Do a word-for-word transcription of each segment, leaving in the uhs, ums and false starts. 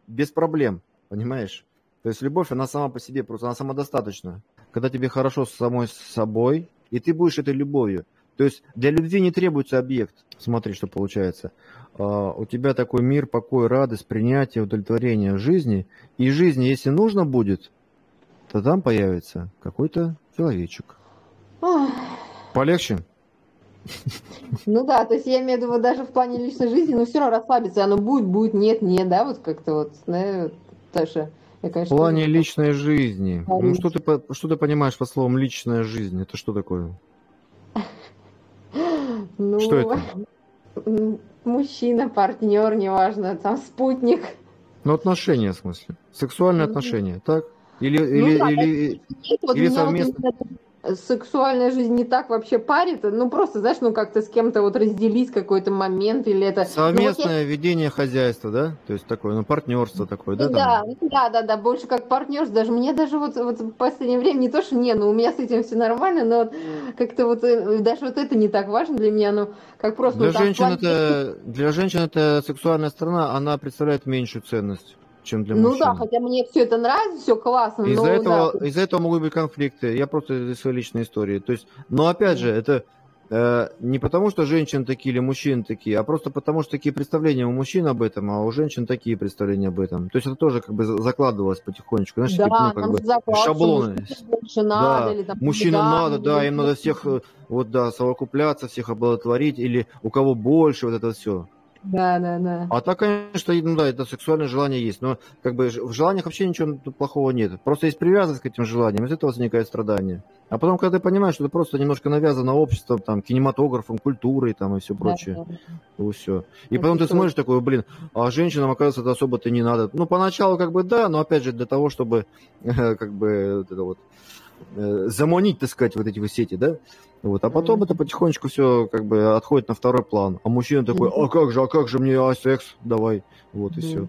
без проблем, понимаешь? То есть любовь, она сама по себе, просто она самодостаточна. Когда тебе хорошо с самой собой, и ты будешь этой любовью. То есть для любви не требуется объект. Смотри, что получается. А, у тебя такой мир, покой, радость, принятие, удовлетворение жизни. И жизни, если нужно будет, то там появится какой-то человечек. Ой. Полегче? Ну да, то есть я имею в виду даже в плане личной жизни, но все равно расслабиться, оно будет, будет, нет, нет, да, вот как-то вот, да, Таша, я, В конечно, плане тоже личной жизни. Ну, говорить. что ты, по- что ты понимаешь под словом личная жизнь? Это что такое? Что Ну, это? м, мужчина, партнер, неважно, там спутник. Ну, отношения, в смысле. Сексуальные Ну отношения, так? Или, ну или, да, или, нет, вот или меня вот совместно. именно сексуальная жизнь не так вообще парит, ну просто, знаешь, ну как-то с кем-то вот разделить какой-то момент или это, ну вот я Совместное ведение хозяйства, да? То есть такое, ну, партнерство такое, да, там? да, да, да, да, больше как партнер, даже мне даже вот, вот в последнее время не то, что не, ну у меня с этим все нормально, но вот как-то вот э, даже вот это не так важно для меня, ну как просто, ну Для там в женщин плане, это, для женщин это сексуальная сторона, она представляет меньшую ценность, чем для ну да, мужчин. хотя мне все это нравится, все классно, Из-за но да, этого, из-за этого могут быть конфликты. Я просто из своей личной истории. То есть, но опять же, это э, не потому, что женщины такие или мужчины такие, а просто потому, что такие представления у мужчин об этом, а у женщин такие представления об этом. То есть это тоже как бы за- закладывалось потихонечку. Знаешь, такие, ну, да, как нам бы же заклад, что шаблоны. мужчине больше надо, Да, или там мужчинам надо, полигамия, да, им или надо всех, э, вот, да, совокупляться, всех оплодотворить, или у кого больше, вот это все. да, да, да. А так, конечно, и, ну да, это сексуальное желание есть, но как бы ж- в желаниях вообще ничего тут плохого нет. Просто есть привязанность к этим желаниям, из этого возникает страдание. А потом, когда ты понимаешь, что это просто немножко навязано обществом, там, кинематографом, культурой там, и все Да, прочее, да, то все. И потом это ты смотришь точно. такой, блин, а женщинам, оказывается, это особо-то не надо. Ну, поначалу как бы да, но опять же для того, чтобы как бы вот это вот э, заманить, так сказать, вот эти вот сети, да? Вот. А потом это потихонечку все как бы отходит на второй план. А мужчина такой, а как же, а как же мне, а секс, давай. Вот и все.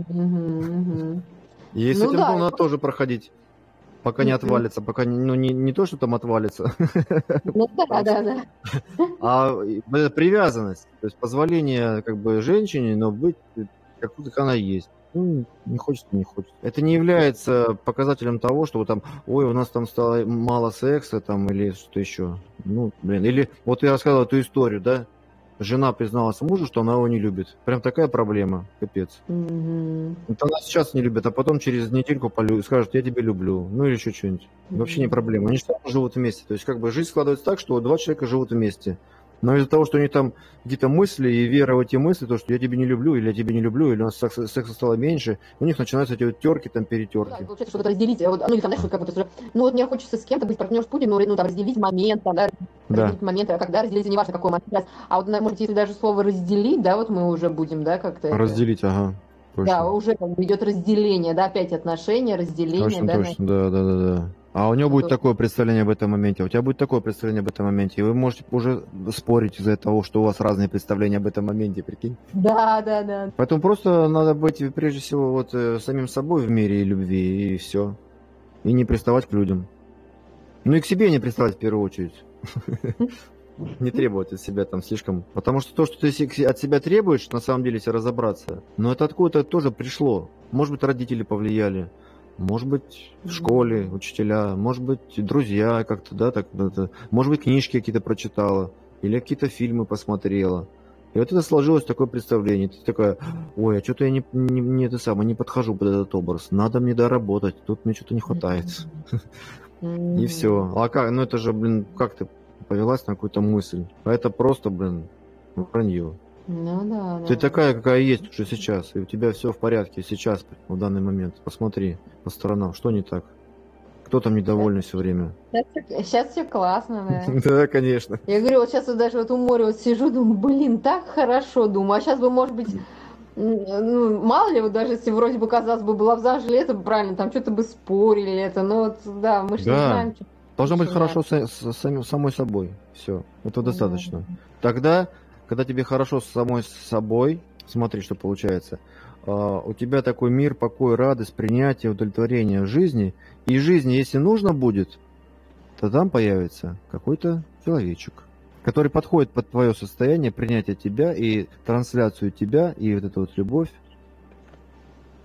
И с Ну этим да, ну, надо тоже проходить, пока не мгм. отвалится. Пока не, ну, не, не то, что там отвалится, Ну да, да, да. а это привязанность. То есть позволение как бы женщине, но быть какой как она есть. Ну, не хочет, не хочет. Это не является показателем того, что вот там, ой, у нас там стало мало секса там или что-то еще. Ну, блин, или вот я рассказывал эту историю, да? Жена призналась мужу, что она его не любит. Прям такая проблема, капец. Мгм. Вот она сейчас не любит, а потом через недельку полю- скажет, я тебя люблю. Ну или еще что-нибудь. Вообще не проблема. Они же там живут вместе. То есть как бы жизнь складывается так, что два человека живут вместе. Но из-за того, что у них там какие-то мысли и вера в эти мысли, то, что я тебя не люблю, или я тебя не люблю, или у нас секса, секса стало меньше, у них начинаются эти вот терки, там, Ну да, и перетерки. получается, что-то разделить, вот, ну или там, знаешь, вот как вот, если, ну вот мне хочется с кем-то быть партнер с Путиным, ну, ну там разделить момент, там, да, Да, разделить моменты, а когда разделить, неважно, какой момент, сейчас. А вот, на- может, если даже слово разделить, да, вот мы уже будем, да, как-то это, разделить, ага, да, точно. уже как бы идет разделение, да, опять отношения, разделение, Точно, да, на, точно, да, да, да, да. А у него на будет то. такое представление об этом моменте, а у тебя будет такое представление об этом моменте, и вы можете уже спорить из-за того, что у вас разные представления об этом моменте, прикинь. Да, да, да. Поэтому просто надо быть прежде всего вот э, самим собой в мире и любви, и все. И не приставать к людям. Ну и к себе не приставать в первую очередь. Не требовать от себя там слишком. Потому что то, что ты се- от себя требуешь, на самом деле, если разобраться, но это откуда-то тоже пришло. Может быть, родители повлияли. Может быть, в школе учителя, может быть, друзья как-то, да, так, это, может быть, книжки какие-то прочитала, или какие-то фильмы посмотрела. И вот это сложилось такое представление. Ты такая, ой, а что-то я не, не, не, это самое, не подхожу под этот образ. Надо мне доработать, тут мне что-то не хватает. И все. А как, ну это же, блин, как ты повелась на какую-то мысль? А это просто, блин, вранье. Ну да, Ты да. такая, какая есть уже сейчас, и у тебя все в порядке сейчас, в данный момент. Посмотри по сторонам, что не так. Кто там недовольный все время? Сейчас все классно, да. Да, конечно. Я говорю, вот сейчас вот даже вот у моря вот сижу, думаю, блин, так хорошо, думаю, а сейчас бы, может быть, м, ну, мало ли, вот даже если вроде бы, казалось бы, была бы зажили, это правильно, там что-то бы спорили, это, ну вот, да, мы же не Да. знаем, что Должно быть начинать. хорошо с, с самим, самой собой. Все. Этого Да. достаточно. Тогда, когда тебе хорошо с самой собой, смотри, что получается. А, у тебя такой мир, покой, радость, принятие, удовлетворение жизни. И жизни, если нужно будет, то там появится какой-то человечек, который подходит под твое состояние принятия тебя и трансляцию тебя, и вот эту вот любовь.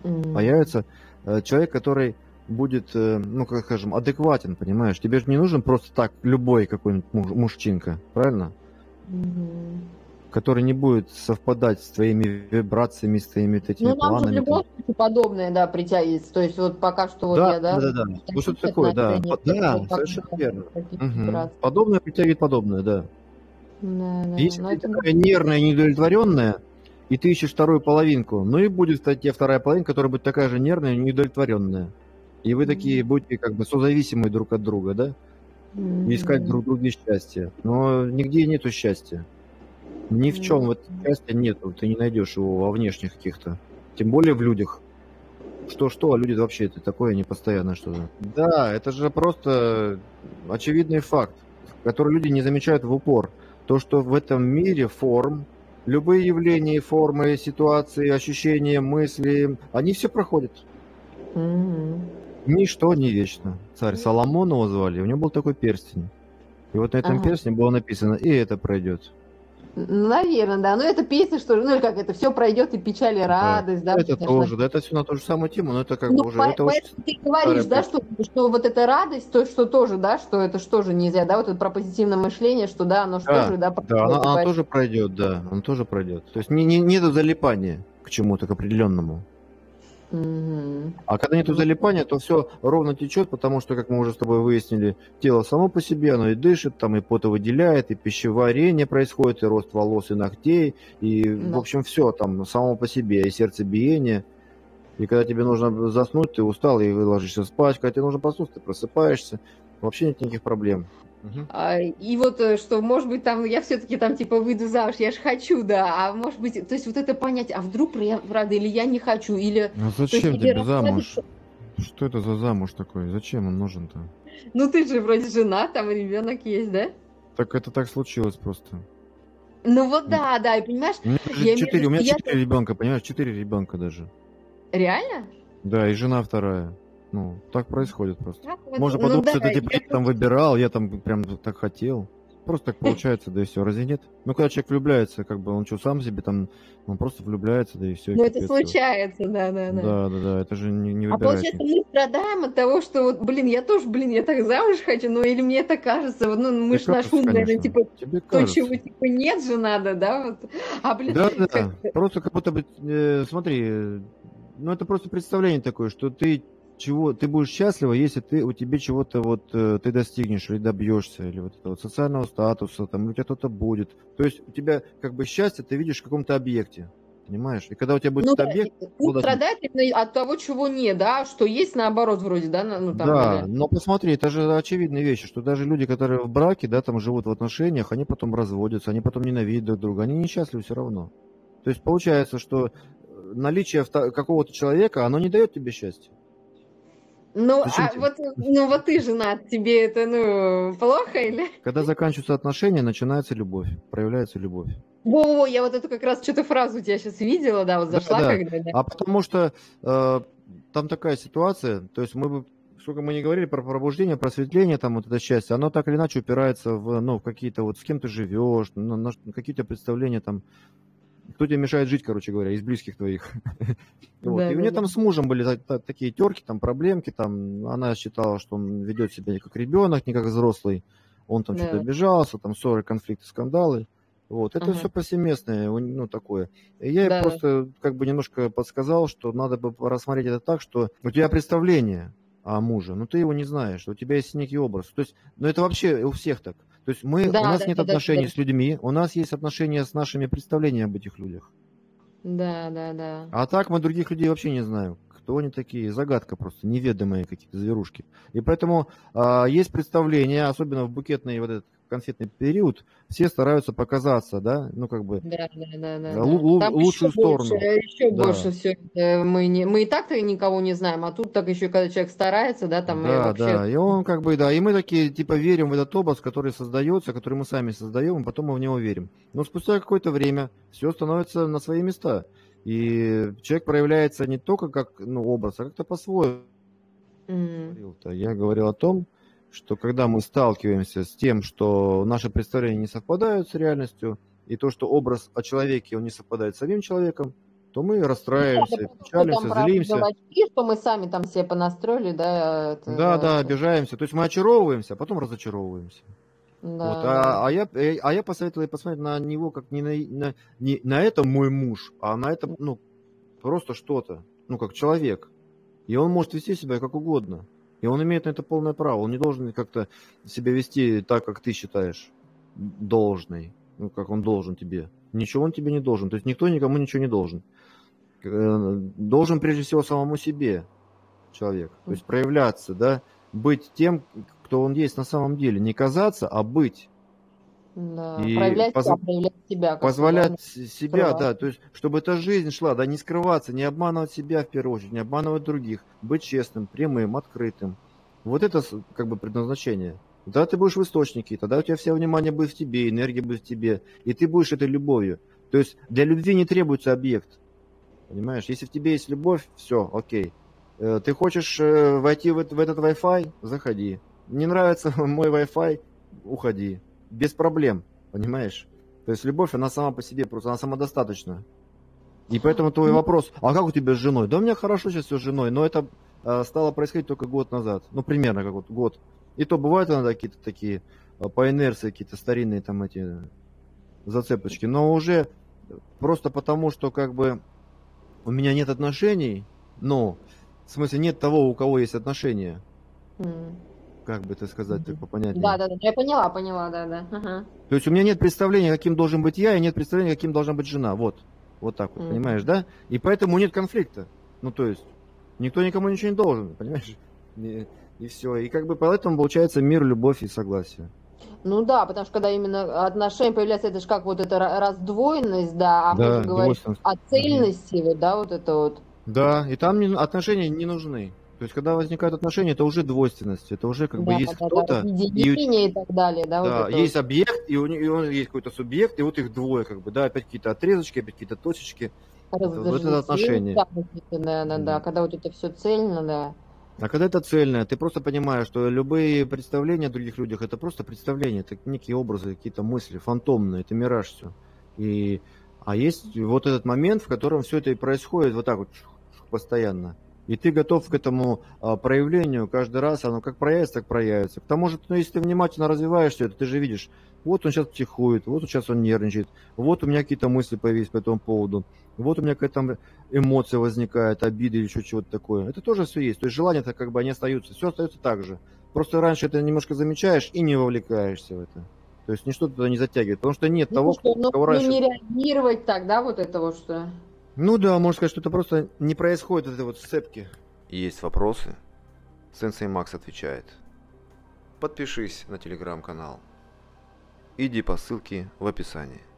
М. Появится э, человек, который будет, э, ну, как скажем, адекватен, понимаешь? Тебе же не нужен просто так любой какой-нибудь муж- мужчинка, правильно? Мгм. Который не будет совпадать с твоими вибрациями, с твоими вот этими Ну, нам же в планами там. любом случае подобное, да, притягивается. То есть вот пока что вот Да, я, да, да, в да, да. Ну, таких что-то такое, да. отношениях, По- это Да, вот пока совершенно да, верно. таких Мгм. вибраций. Подобное притягивает подобное, да. Да, да. Если Но ты это да. такая нервная, неудовлетворенная, и ты ищешь вторую половинку, ну и будет, кстати, тебе вторая половинка, которая будет такая же нервная и неудовлетворенная. И вы такие М. будете как бы созависимые друг от друга, да? И искать Мгм. друг друге счастье. Но нигде нету счастья. Ни в чем М. вот счастья нету. Ты не найдешь его во внешних каких-то. Тем более в людях. Что-что, а люди вообще это такое непостоянное что-то. Да, это же просто очевидный факт, который люди не замечают в упор. То, что в этом мире форм, любые явления, и формы, ситуации, ощущения, мысли, они все проходят. Мгм. Ничто не вечно. Царь Соломон его звали, у него был такой перстень. И вот на этом Ага. перстне было написано: «И это пройдет». Ну, наверно, да. Ну, это песня, что ли, ну, или как это, все пройдет и печаль, и Да, радость, да, это вот аж на тоже, да, это все на ту же самую тему, но это как Ну, бы уже, по это очень поэтому ты говоришь, старая да, песня. что что вот эта радость, то, что тоже, да, что это ж тоже нельзя, да, вот это про позитивное мышление, что да, оно ж Да, тоже, да, да, она, проходит, и она поэтому тоже пройдет, да, она тоже пройдет. То есть не, не, нету залипания к чему-то, к определенному. Мгм. А когда нету Ну залипания, то все ровно течет, потому что, как мы уже с тобой выяснили, тело само по себе, оно и дышит, там и потовыделяет, и пищеварение происходит, и рост волос и ногтей, и, в да. общем, все там само по себе, и сердцебиение. И когда тебе нужно заснуть, ты устал и ложишься спать. Когда тебе нужно проснуться, ты просыпаешься. Вообще нет никаких проблем. Мгм. А, и вот, э, что, может быть, там я все таки там типа выйду замуж, я ж хочу, да, а может быть, то есть вот это понять, а вдруг пр я правда или я не хочу, или, А то есть зачем или тебе замуж? расслабиться. Что это за замуж такой? Зачем он нужен-то? Ну, ты же вроде женат, там ребенок есть, да? Так это так случилось просто. Ну вот М, да, да, и понимаешь, У меня даже я имею в виду, четыре, у что меня я-то четыре ребенка, понимаешь, четыре ребенка даже. реально? Да, и жена вторая. Ну, так происходит просто. Так вот, Можно ну подумать, да, что это типа я я там выбирал, я там прям так хотел. Просто так получается, да и все. Разве нет? Ну, когда человек влюбляется, как бы он что, сам себе там, он просто влюбляется, да и все, и ну, это капец его. случается, да-да-да. Да, да, да, это же не, не А выбираешь получается, никто. мы страдаем от того, что вот, блин, я тоже, блин, я так замуж хочу, ну, или мне это кажется, вот, ну, мы Тебе ж наш кажется, ум, наверное, конечно. типа, Тебе то, чего, кажется. типа, нет же надо, да, вот. А, блин, Да, как да. Просто как будто бы, э, смотри, э, ну это просто представление такое, что ты чего, ты будешь счастлива, если ты у тебя чего-то вот э, ты достигнешь или добьешься, или вот этого вот социального статуса, там, или у тебя кто-то будет. То есть у тебя как бы счастье ты видишь в каком-то объекте, понимаешь? И когда у тебя будет ну этот да, объект, ум обладать. страдает именно от того, чего нет, да, что есть наоборот вроде, да, на- ну, там, Да, или... но посмотри, это же очевидные вещи, что даже люди, которые в браке, да, там живут в отношениях, они потом разводятся, они потом ненавидят друг друга, они несчастливы все равно. То есть получается, что э, наличие вто- какого-то человека, оно не дает тебе счастья. Ну, Зачем а тебе? вот, ну, вот ты женат, тебе это, ну, плохо или... Когда заканчиваются отношения, начинается любовь, проявляется любовь. Во, я вот эту как раз что-то фразу у тебя сейчас видела, да, вот Да, зашла да. когда, да. А потому что э, там такая ситуация, то есть мы бы, сколько мы не говорили про пробуждение, просветление, там вот эта часть, оно так или иначе упирается в, ну, в какие-то вот с кем ты живешь, на, на какие-то представления там, кто тебе мешает жить, короче говоря, из близких твоих. Вот. И у нее Да-да-да. там с мужем были та- та- такие терки, там проблемки, там она считала, что он ведет себя не как ребенок, не как взрослый, он там что-то Да. обижался, там ссоры, конфликты, скандалы. Вот. Это Ага. все повсеместное, у- ну, такое. И я ей Да-да. просто как бы немножко подсказал, что надо бы рассмотреть это так, что у тебя представление о муже, но ты его не знаешь, у тебя есть некий образ. То есть, ну это вообще у всех так. То есть мы, у Да, нас да, нет да, да, да. отношений с людьми, у нас есть отношения с нашими представлениями об этих людях. Да, да, да. А так мы других людей вообще не знаем. Кто они такие? Загадка просто, неведомые какие-то зверушки. И поэтому а, есть представление, особенно в букетный вот этот конфетный период, все стараются показаться, да, ну как бы Да, да, да, да, лу- да. лу- Там еще лучшую больше, сторону. еще Да, больше все мы не мы и так-то никого не знаем, а тут так еще, когда человек старается, да, там и да, вообще. да. И он как бы, да, и мы такие типа верим в этот образ, который создается, который мы сами создаем, и потом мы в него верим. Но спустя какое-то время все становится на свои места. И человек проявляется не только как, ну, образ, а как-то по-своему. М. Говорил-то? Я говорил о том, что когда мы сталкиваемся с тем, что наши представления не совпадают с реальностью, и то, что образ о человеке, он не совпадает с самим человеком, то мы Ну, расстраиваемся, это просто там печалимся, про злимся. дурачки, что мы сами там себе понастроили, да, это, Да, да, да, это. обижаемся. То есть мы очаровываемся, а потом разочаровываемся. Вот, Да, да. а, а, я, э, а я посоветовал ей посмотреть на него как не на, на, не на это мой муж, а на это, ну, просто что-то, ну, как человек. И он может вести себя как угодно. И он имеет на это полное право. Он не должен как-то себя вести так, как ты считаешь должной. Ну, как он должен тебе. Ничего он тебе не должен. То есть никто никому ничего не должен. Э, Должен прежде всего самому себе человек. То есть проявляться, да, быть тем, кто он есть на самом деле. Не казаться, а быть. Да. И Проявлять себя, поз- проявлять себя, как бы, да, не позволять с- себя, скрывать. да, то есть, чтобы эта жизнь шла, да, не скрываться, не обманывать себя в первую очередь, не обманывать других, быть честным, прямым, открытым. Вот это с- как бы предназначение. Тогда ты будешь в источнике, тогда у тебя все внимание будет в тебе, энергия будет в тебе, и ты будешь этой любовью. То есть для любви не требуется объект, понимаешь? Если в тебе есть любовь, все, окей. Э, Ты хочешь э, войти в, эт- в этот Wi-Fi? Заходи. Не нравится мой Wi-Fi? Уходи. Без проблем, понимаешь? То есть любовь, она сама по себе, просто она самодостаточна. И поэтому твой Ну, вопрос, а как у тебя с женой? Да у меня хорошо сейчас все с женой, но это э, стало происходить только год назад. Ну, примерно как вот год. И то бывают иногда какие-то такие э, по инерции какие-то старинные там эти зацепочки. Но уже просто потому, что как бы у меня нет отношений, ну, в смысле нет того, у кого есть отношения. м. Как бы это сказать так Да, попонятнее. да, да. Я поняла, поняла, да, да. Ага. То есть у меня нет представления, каким должен быть я, и нет представления, каким должна быть жена. Вот. Вот так вот, М. понимаешь, да? И поэтому нет конфликта. Ну, то есть, никто никому ничего не должен, понимаешь? И, и все. И как бы поэтому получается мир, любовь и согласие. Ну да, потому что когда именно отношения появляются, это же как вот эта ра- раздвоенность, да, а мы же Да, говорим двойственность. о Мгм. цельности, вот, да, вот это вот. Да, и там не- отношения не нужны. То есть, когда возникают отношения, это уже двойственность. Это уже как бы Да, есть да, да, кто-то, и разъединение и так далее, да, вот да, это вот. есть объект, и у него и он есть какой-то субъект, и вот их двое, как бы, да, опять какие-то отрезочки, опять какие-то точечки. Это, вот это Разождествление, отношения. да, какие-то, да, да, да, Мгм. когда вот это все цельно, да. А когда это цельное, ты просто понимаешь, что любые представления о других людях это просто представления, это некие образы, какие-то мысли, фантомные, это мираж все. И, а есть вот этот момент, в котором все это и происходит вот так вот постоянно. И ты готов к этому а, проявлению каждый раз, оно как проявится, так проявится. К тому же, ну, если ты внимательно развиваешь все это, ты же видишь, вот он сейчас психует, вот сейчас он нервничает, вот у меня какие-то мысли появились по этому поводу, вот у меня какая-то там эмоция возникает, обида или еще чего-то такое. Это тоже все есть. То есть желания-то как бы они остаются, все остается так же. Просто раньше это немножко замечаешь и не вовлекаешься в это. То есть ничто туда не затягивает, потому что нет Ну того, что, ну, кого ну раньше... не реагировать так, да, вот это вот что. Ну да, можно сказать, что это просто не происходит, вот этой вот сцепки. Есть вопросы? Сенсей Макс отвечает. Подпишись на телеграм-канал. Иди по ссылке в описании.